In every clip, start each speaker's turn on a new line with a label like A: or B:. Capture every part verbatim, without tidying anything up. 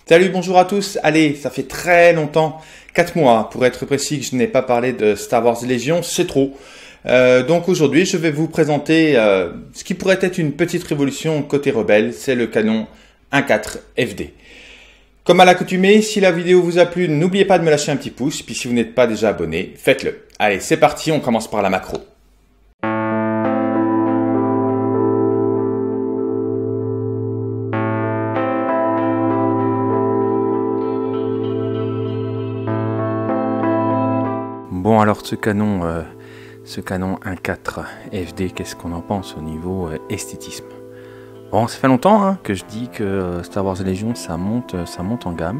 A: Salut, bonjour à tous. Allez, ça fait très longtemps, quatre mois pour être précis, que je n'ai pas parlé de Star Wars Légion, c'est trop. Euh, donc aujourd'hui, je vais vous présenter euh, ce qui pourrait être une petite révolution côté rebelle, c'est le canon un point quatre F D. Comme à l'accoutumée, si la vidéo vous a plu, n'oubliez pas de me lâcher un petit pouce, puis si vous n'êtes pas déjà abonné, faites-le. Allez, c'est parti, on commence par la macro. Bon, alors ce canon, euh, ce canon un point quatre F D, qu'est-ce qu'on en pense au niveau euh, esthétisme? Bon, ça fait longtemps hein, que je dis que euh, Star Wars Légion, ça monte, ça monte en gamme.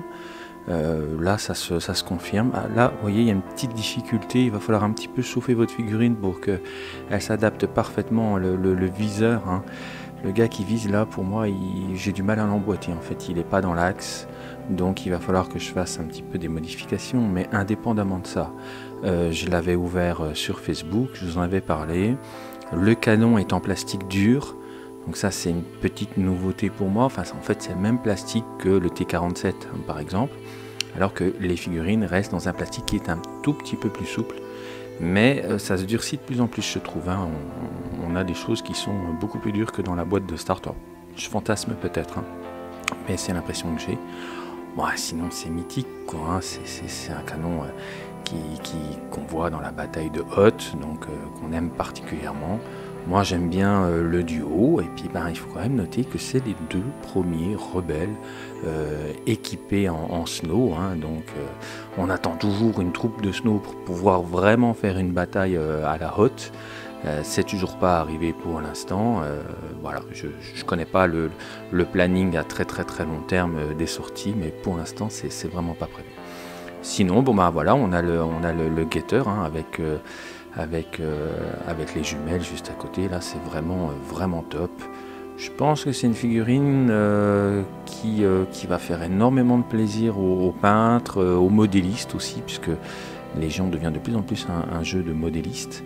A: Euh, là, ça se, ça se confirme. Ah, là, vous voyez, il y a une petite difficulté. Il va falloir un petit peu chauffer votre figurine pour qu'elle s'adapte parfaitement. Le, le, le viseur, hein. Le gars qui vise là, pour moi, j'ai du mal à l'emboîter. En fait, il n'est pas dans l'axe. Donc, il va falloir que je fasse un petit peu des modifications. Mais indépendamment de ça, euh, je l'avais ouvert sur Facebook. Je vous en avais parlé. Le canon est en plastique dur. Donc ça, c'est une petite nouveauté pour moi. Enfin, en fait, c'est le même plastique que le T quarante-sept, hein, par exemple. Alors que les figurines restent dans un plastique qui est un tout petit peu plus souple. Mais euh, ça se durcit de plus en plus, je trouve. Hein. On, on a des choses qui sont beaucoup plus dures que dans la boîte de Star Wars. Je fantasme peut-être, hein. Mais c'est l'impression que j'ai. Bon, sinon, c'est mythique, quoi. Hein. C'est un canon euh, qui, qui, qu'on voit dans la bataille de Hoth, donc euh, qu'on aime particulièrement. Moi j'aime bien euh, le duo, et puis ben, il faut quand même noter que c'est les deux premiers rebelles euh, équipés en, en snow, hein, donc euh, on attend toujours une troupe de snow pour pouvoir vraiment faire une bataille euh, à la Hoth. Euh, c'est toujours pas arrivé pour l'instant. Euh, voilà, je ne connais pas le, le planning à très très très long terme euh, des sorties, mais pour l'instant c'est vraiment pas prévu. Sinon, bon ben voilà, on a le, on a le, le getter hein, avec euh, Avec, euh, avec les jumelles juste à côté. Là, c'est vraiment, euh, vraiment top. Je pense que c'est une figurine euh, qui, euh, qui va faire énormément de plaisir aux, aux peintres, euh, aux modélistes aussi, puisque Légion devient de plus en plus un, un jeu de modélistes.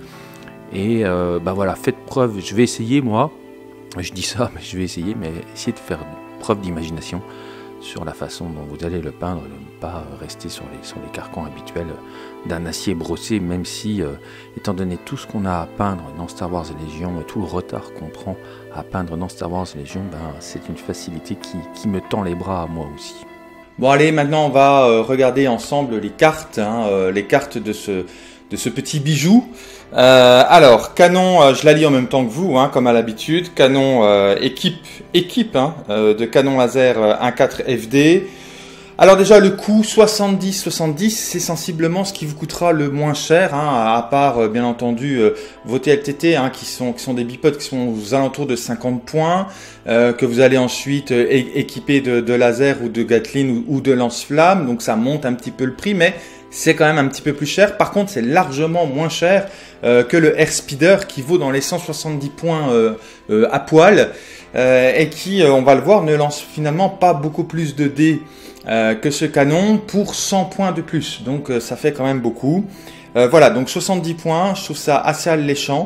A: Et euh, bah voilà, faites preuve. Je vais essayer, moi. Je dis ça, mais je vais essayer, mais essayez de faire preuve d'imagination sur la façon dont vous allez le peindre, ne pas rester sur les, sur les carcans habituels d'un acier brossé, même si, euh, étant donné tout ce qu'on a à peindre dans Star Wars Légion et tout le retard qu'on prend à peindre dans Star Wars Légion, ben, c'est une facilité qui, qui me tend les bras à moi aussi. Bon allez, maintenant on va euh, regarder ensemble les cartes, hein, euh, les cartes de ce, de ce petit bijou. Euh, alors, canon, euh, je la lis en même temps que vous, hein, comme à l'habitude. Canon euh, équipe, équipe hein, euh, de canon laser euh, un point quatre F D. Alors déjà, le coût soixante-dix soixante-dix, c'est sensiblement ce qui vous coûtera le moins cher, hein, à part, euh, bien entendu, euh, vos T L T T, hein, qui sont, qui sont des bipodes qui sont aux alentours de cinquante points, euh, que vous allez ensuite euh, équiper de, de laser ou de Gatling ou, ou de lance-flamme. Donc ça monte un petit peu le prix, mais c'est quand même un petit peu plus cher. Par contre, c'est largement moins cher euh, que le Airspeeder qui vaut dans les cent soixante-dix points euh, euh, à poil euh, et qui, euh, on va le voir, ne lance finalement pas beaucoup plus de dés euh, que ce canon pour cent points de plus. Donc euh, ça fait quand même beaucoup. Euh, voilà, donc soixante-dix points, je trouve ça assez alléchant.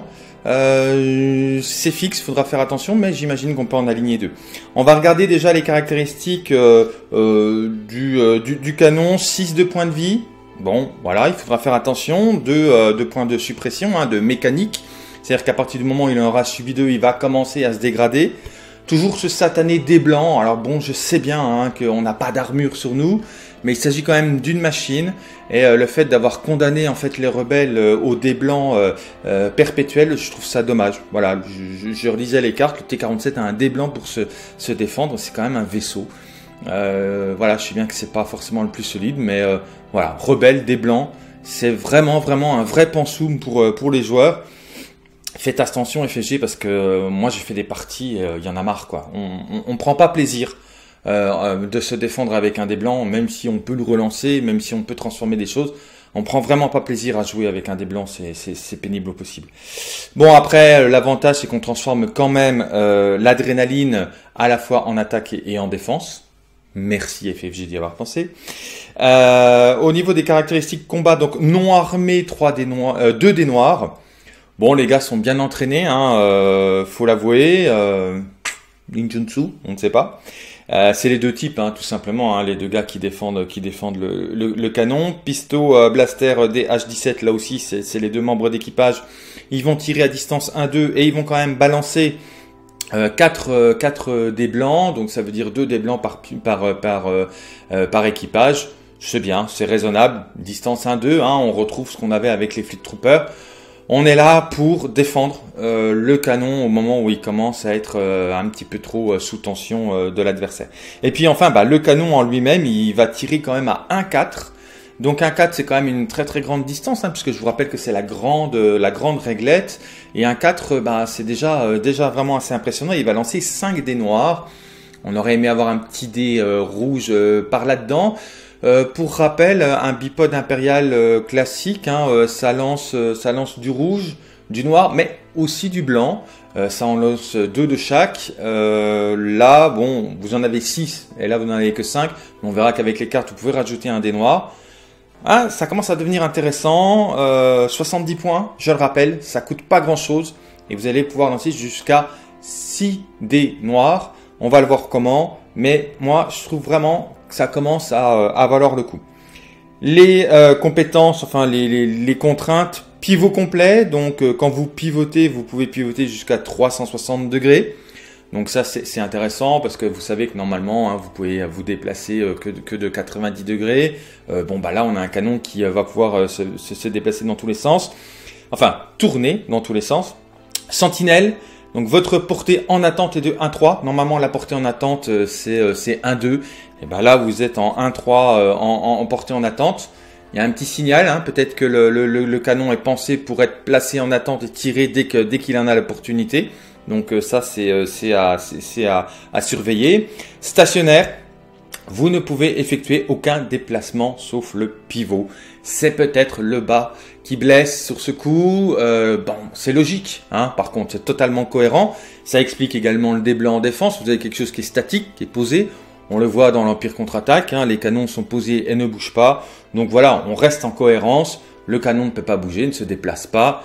A: Euh, c'est fixe, il faudra faire attention, mais j'imagine qu'on peut en aligner deux. On va regarder déjà les caractéristiques euh, euh, du, euh, du, du canon. Six de points de vie. Bon, voilà, il faudra faire attention. Deux, euh, deux points de suppression, hein, de mécanique. C'est-à-dire qu'à partir du moment où il en aura subi deux, il va commencer à se dégrader. Toujours ce satané dé blanc. Alors bon, je sais bien hein, qu'on n'a pas d'armure sur nous, mais il s'agit quand même d'une machine. Et euh, le fait d'avoir condamné en fait les rebelles euh, au dé blanc euh, euh, perpétuel, je trouve ça dommage. Voilà, je, je, je relisais les cartes. Le T quarante-sept a un dé blanc pour se, se défendre. C'est quand même un vaisseau. Euh, voilà, je sais bien que c'est pas forcément le plus solide, mais euh, voilà, rebelle, dé blanc, c'est vraiment vraiment un vrai pansoum pour euh, pour les joueurs. Faites attention F S G parce que euh, moi j'ai fait des parties, il euh, y en a marre quoi. On, on, on prend pas plaisir euh, de se défendre avec un dé blanc, même si on peut le relancer, même si on peut transformer des choses. On prend vraiment pas plaisir à jouer avec un dé blanc, c'est pénible au possible. Bon après, l'avantage c'est qu'on transforme quand même euh, l'adrénaline à la fois en attaque et, et en défense. Merci F F G d'y avoir pensé. Euh, au niveau des caractéristiques combat, donc non armé, trois dés noirs, euh, deux dés noirs. Bon, les gars sont bien entraînés, hein, euh, faut l'avouer. Euh, Ninjutsu, on ne sait pas.
B: Euh, c'est les deux types, hein, tout simplement, hein, les deux gars qui défendent, qui défendent le, le, le canon. Pisto, euh, blaster euh, des H dix-sept, là aussi, c'est les deux membres d'équipage. Ils vont tirer à distance un deux et ils vont quand même balancer euh, quatre, euh, quatre dés blancs. Donc ça veut dire deux dés blancs par, par, par, euh, euh, par équipage. C'est bien, c'est raisonnable. Distance un deux, hein, on retrouve ce qu'on avait avec les Fleet Troopers. On est là pour défendre euh, le canon au moment où il commence à être euh, un petit peu trop euh, sous tension euh, de l'adversaire. Et puis enfin, bah, le canon en lui-même, il va tirer quand même à un quatre. Donc un quatre, c'est quand même une très très grande distance, hein, puisque je vous rappelle que c'est la grande la grande réglette. Et un quatre, bah, c'est déjà, euh, déjà vraiment assez impressionnant. Il va lancer cinq dés noirs. On aurait aimé avoir un petit dé euh, rouge euh, par là-dedans. Euh, pour rappel, un bipode impérial euh, classique, hein, euh, ça, lance, euh, ça lance du rouge, du noir, mais aussi du blanc. Euh, ça en lance deux de chaque. Euh, là, bon, vous en avez six, et là vous n'en avez que cinq. On verra qu'avec les cartes, vous pouvez rajouter un dé noir. Ah, ça commence à devenir intéressant. Euh, soixante-dix points, je le rappelle, ça coûte pas grand-chose. Et vous allez pouvoir lancer jusqu'à six dés noirs. On va le voir comment, mais moi, je trouve vraiment ça commence à, à valoir le coup. Les euh, compétences, enfin les, les, les contraintes, pivot complet. Donc euh, quand vous pivotez, vous pouvez pivoter jusqu'à trois cent soixante degrés. Donc ça c'est intéressant parce que vous savez que normalement hein, vous pouvez vous déplacer euh, que, de, que de quatre-vingt-dix degrés. Euh, bon bah là on a un canon qui euh, va pouvoir euh, se, se, se déplacer dans tous les sens. Enfin tourner dans tous les sens. Sentinelle. Donc votre portée en attente est de un trois. Normalement la portée en attente euh, c'est euh, un deux. Et ben là vous êtes en un trois euh, en, en, en portée en attente. Il y a un petit signal, hein, peut-être que le, le, le canon est pensé pour être placé en attente et tiré dès que dès qu'il en a l'opportunité. Donc euh, ça c'est euh, c'est à c'est à, à surveiller. Stationnaire. Vous ne pouvez effectuer aucun déplacement sauf le pivot. C'est peut-être le bas qui blesse sur ce coup. Euh, bon, c'est logique. Hein. Par contre, c'est totalement cohérent. Ça explique également le dé blanc en défense. Vous avez quelque chose qui est statique, qui est posé. On le voit dans l'Empire contre-attaque. Hein. Les canons sont posés et ne bougent pas. Donc voilà, on reste en cohérence. Le canon ne peut pas bouger, ne se déplace pas.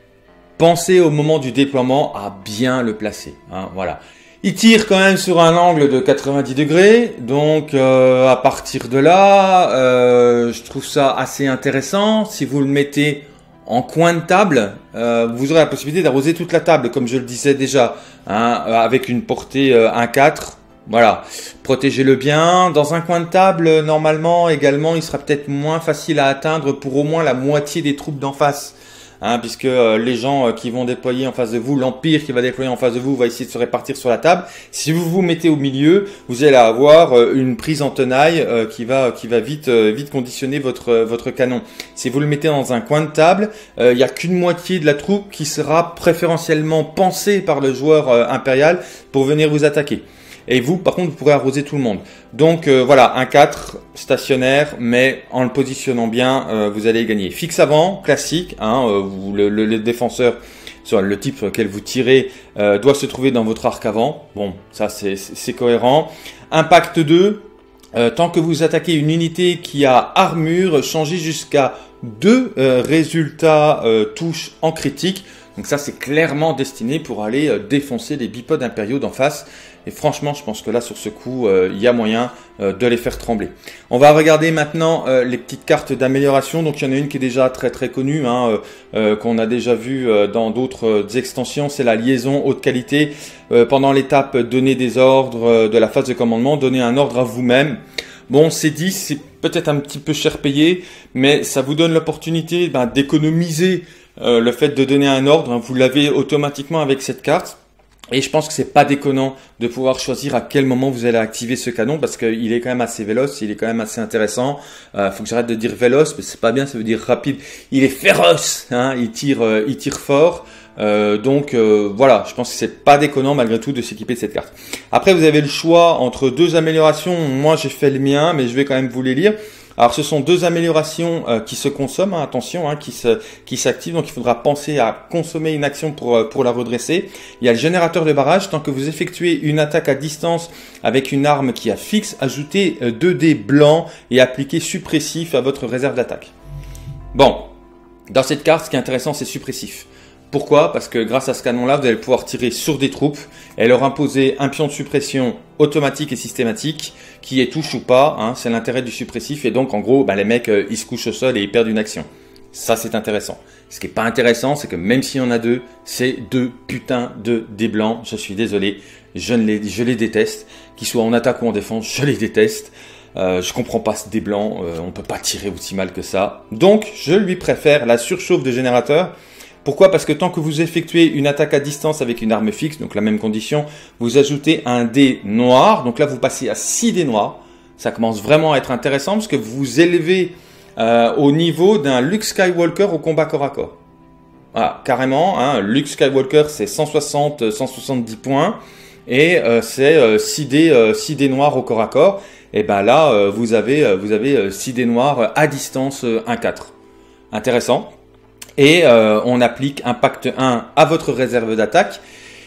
B: Pensez au moment du déploiement à bien le placer. Hein. Voilà. Il tire quand même sur un angle de quatre-vingt-dix degrés, donc euh, à partir de là, euh, je trouve ça assez intéressant. Si vous le mettez en coin de table, euh, vous aurez la possibilité d'arroser toute la table, comme je le disais déjà, hein, avec une portée euh, un quatre. Voilà, protégez-le bien. Dans un coin de table, normalement, également, il sera peut-être moins facile à atteindre pour au moins la moitié des troupes d'en face. Hein, puisque euh, les gens euh, qui vont déployer en face de vous, l'Empire qui va déployer en face de vous va essayer de se répartir sur la table. Si vous vous mettez au milieu, vous allez avoir euh, une prise en tenaille euh, qui va qui va vite euh, vite conditionner votre euh, votre canon. Si vous le mettez dans un coin de table, il n'y a qu'une moitié de la troupe qui sera préférentiellement pensée par le joueur euh, impérial pour venir vous attaquer. Et vous, par contre, vous pourrez arroser tout le monde. Donc euh, voilà, un quatre stationnaire, mais en le positionnant bien, euh, vous allez gagner. Fixe avant, classique. Hein, euh, vous, le, le, le défenseur, sur le type sur lequel vous tirez, euh, doit se trouver dans votre arc avant. Bon, ça c'est cohérent. Impact deux. Euh, tant que vous attaquez une unité qui a armure, changez jusqu'à deux euh, résultats euh, touches en critique. Donc ça, c'est clairement destiné pour aller euh, défoncer les bipodes impériaux d'en face. Et franchement, je pense que là, sur ce coup, il euh, y a moyen euh, de les faire trembler. On va regarder maintenant euh, les petites cartes d'amélioration. Donc, il y en a une qui est déjà très très connue, hein, euh, euh, qu'on a déjà vu euh, dans d'autres euh, extensions. C'est la liaison haute qualité. Euh, pendant l'étape donner des ordres euh, de la phase de commandement, donner un ordre à vous-même. Bon, c'est dix, c'est peut-être un petit peu cher payé, mais ça vous donne l'opportunité ben, d'économiser euh, le fait de donner un ordre. Hein, vous l'avez automatiquement avec cette carte. Et je pense que c'est pas déconnant de pouvoir choisir à quel moment vous allez activer ce canon parce qu'il est quand même assez véloce, il est quand même assez intéressant. Euh, faut que j'arrête de dire véloce, mais c'est pas bien, ça veut dire rapide. Il est féroce, hein, il tire, euh, il tire fort. Euh, donc euh, voilà, je pense que c'est pas déconnant malgré tout de s'équiper de cette carte. Après, vous avez le choix entre deux améliorations. Moi, j'ai fait le mien, mais je vais quand même vous les lire. Alors, ce sont deux améliorations euh, qui se consomment, hein, attention, hein, qui se, qui s'activent. Donc, il faudra penser à consommer une action pour, euh, pour la redresser. Il y a le générateur de barrage. Tant que vous effectuez une attaque à distance avec une arme qui a fixe, ajoutez euh, deux dés blancs et appliquez suppressif à votre réserve d'attaque. Bon, dans cette carte, ce qui est intéressant, c'est suppressif. Pourquoi? Parce que grâce à ce canon-là, vous allez pouvoir tirer sur des troupes et leur imposer un pion de suppression automatique et systématique, qui est touche ou pas, hein, c'est l'intérêt du suppressif. Et donc, en gros, bah, les mecs, euh, ils se couchent au sol et ils perdent une action. Ça, c'est intéressant. Ce qui est pas intéressant, c'est que même s'il y en a deux, c'est deux putains de dés blancs. Je suis désolé, je, ne les, je les déteste. Qu'ils soient en attaque ou en défense, je les déteste. Euh, je comprends pas ce dé blanc, euh, on peut pas tirer aussi mal que ça. Donc, je lui préfère la surchauffe de générateur. Pourquoi? Parce que tant que vous effectuez une attaque à distance avec une arme fixe, donc la même condition, vous ajoutez un dé noir. Donc là, vous passez à six dés noirs. Ça commence vraiment à être intéressant parce que vous vous élevez euh, au niveau d'un Luke Skywalker au combat corps à corps. Voilà, carrément, hein, Luke Skywalker, c'est cent soixante, cent soixante-dix points. Et euh, c'est euh, six dés, euh, six dés noirs au corps à corps. Et ben là, euh, vous avez, euh, vous avez euh, six dés noirs à distance euh, un quatre. Intéressant. Et euh, on applique impact un à votre réserve d'attaque.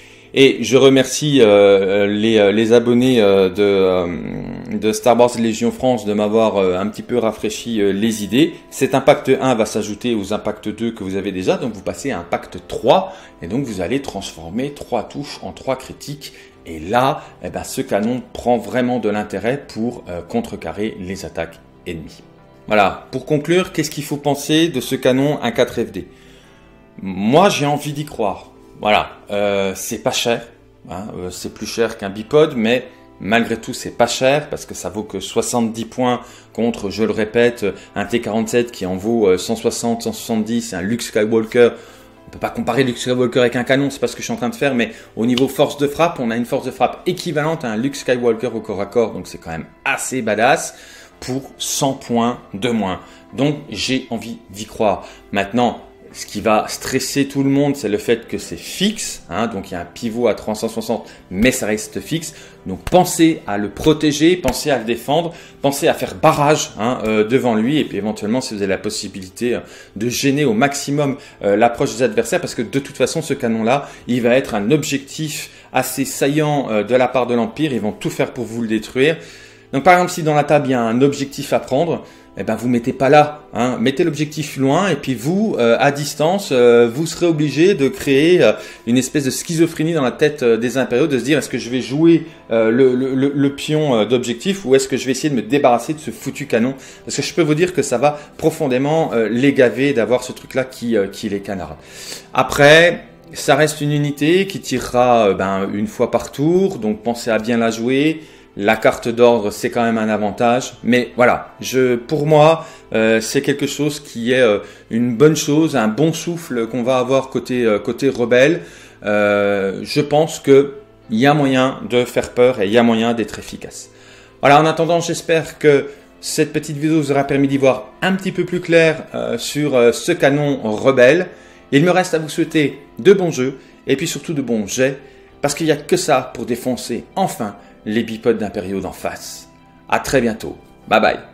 B: Et je remercie euh, les, les abonnés euh, de, euh, de Star Wars Légion France de m'avoir euh, un petit peu rafraîchi euh, les idées. Cet impact un va s'ajouter aux impact deux que vous avez déjà. Donc vous passez à impact trois. Et donc vous allez transformer trois touches en trois critiques. Et là, eh ben, ce canon prend vraiment de l'intérêt pour euh, contrecarrer les attaques ennemies. Voilà, pour conclure, qu'est-ce qu'il faut penser de ce canon un quatre F D? Moi, j'ai envie d'y croire. Voilà, euh, c'est pas cher, hein, euh, c'est plus cher qu'un bipod, mais malgré tout, c'est pas cher parce que ça vaut que soixante-dix points contre, je le répète, un T quarante-sept qui en vaut euh, cent soixante, cent soixante-dix, un Luke Skywalker. On peut pas comparer Luke Skywalker avec un canon, c'est pas ce que je suis en train de faire, mais au niveau force de frappe, on a une force de frappe équivalente à un Luke Skywalker au corps à corps, donc c'est quand même assez badass pour cent points de moins. Donc j'ai envie d'y croire. Maintenant, ce qui va stresser tout le monde, c'est le fait que c'est fixe, hein, donc il y a un pivot à trois cent soixante, mais ça reste fixe. Donc pensez à le protéger, pensez à le défendre, pensez à faire barrage hein, euh, devant lui, et puis éventuellement si vous avez la possibilité euh, de gêner au maximum euh, l'approche des adversaires, parce que de toute façon ce canon-là, il va être un objectif assez saillant euh, de la part de l'Empire, ils vont tout faire pour vous le détruire. Donc par exemple si dans la table il y a un objectif à prendre, eh ben vous mettez pas là, hein. Mettez l'objectif loin et puis vous, euh, à distance, euh, vous serez obligé de créer euh, une espèce de schizophrénie dans la tête euh, des impériaux, de se dire est-ce que je vais jouer euh, le, le, le, le pion euh, d'objectif ou est-ce que je vais essayer de me débarrasser de ce foutu canon, parce que je peux vous dire que ça va profondément euh, les gaver d'avoir ce truc-là qui, euh, qui les canarde. Après, ça reste une unité qui tirera euh, ben, une fois par tour, donc pensez à bien la jouer. La carte d'ordre, c'est quand même un avantage. Mais voilà, je, pour moi, euh, c'est quelque chose qui est euh, une bonne chose, un bon souffle qu'on va avoir côté, euh, côté rebelle. Euh, je pense qu'il y a moyen de faire peur et il y a moyen d'être efficace. Voilà, en attendant, j'espère que cette petite vidéo vous aura permis d'y voir un petit peu plus clair euh, sur euh, ce canon rebelle. Il me reste à vous souhaiter de bons jeux et puis surtout de bons jets, parce qu'il n'y a que ça pour défoncer enfin les bipodes d'impériaux d'en face. À très bientôt. Bye bye.